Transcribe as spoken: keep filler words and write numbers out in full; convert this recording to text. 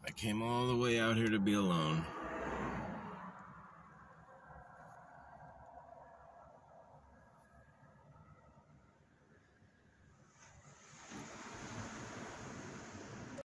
I came all the way out here to be alone.